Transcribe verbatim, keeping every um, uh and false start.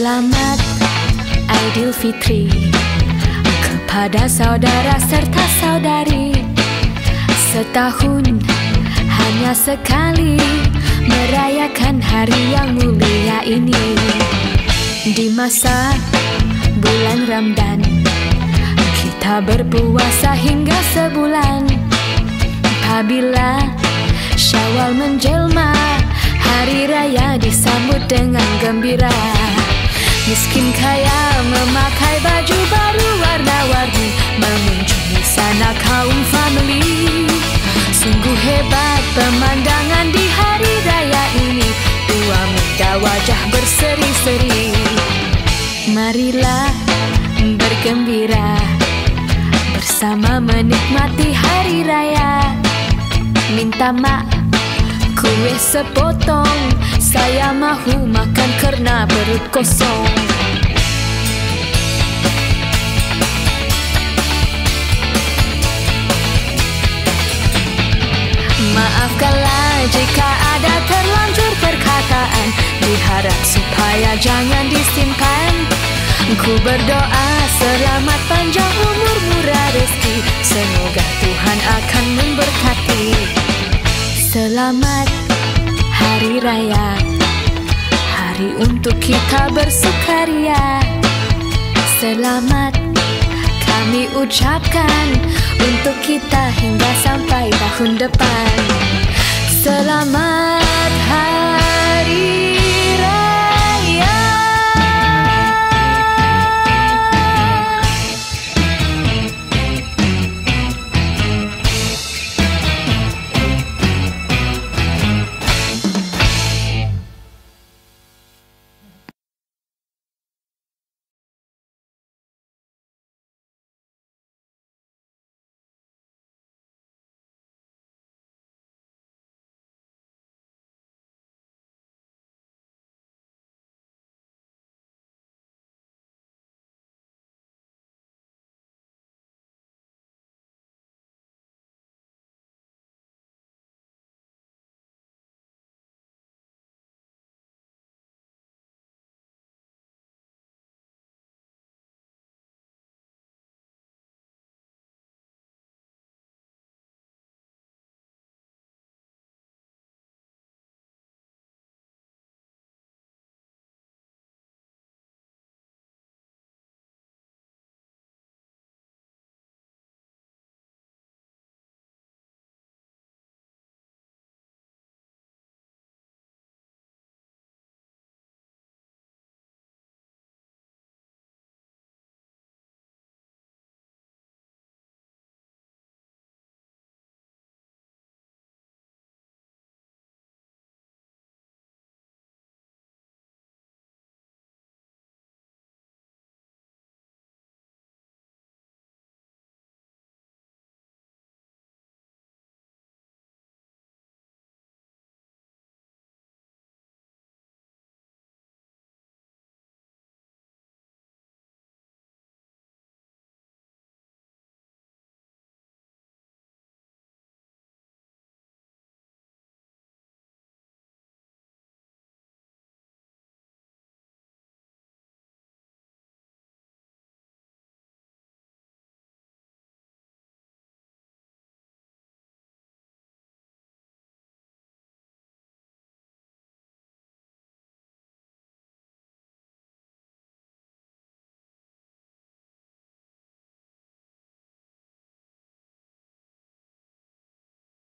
Selamat Aidilfitri kepada saudara serta saudari. Setahun hanya sekali merayakan hari yang mulia ini. Di masa bulan Ramadan kita berpuasa hingga sebulan. Apabila Syawal menjelma, hari raya disambut dengan gembira. Miskin kaya memakai baju baru warna-warni, mengunjungi sana kaum family. Sungguh hebat pemandangan di hari raya ini, dua muda wajah berseri-seri. Marilah bergembira bersama menikmati hari raya. Minta mak kue sepotong, saya mahu makan karena perut kosong. Maafkanlah jika ada terlanjur perkataan, diharap supaya jangan disimpan. Ku berdoa selamat panjang umur, murah rezeki, semoga Tuhan akan memberkati. Selamat Hari Raya, hari untuk kita bersukaria. Selamat kami ucapkan untuk kita hingga sampai tahun depan. Selamat Hari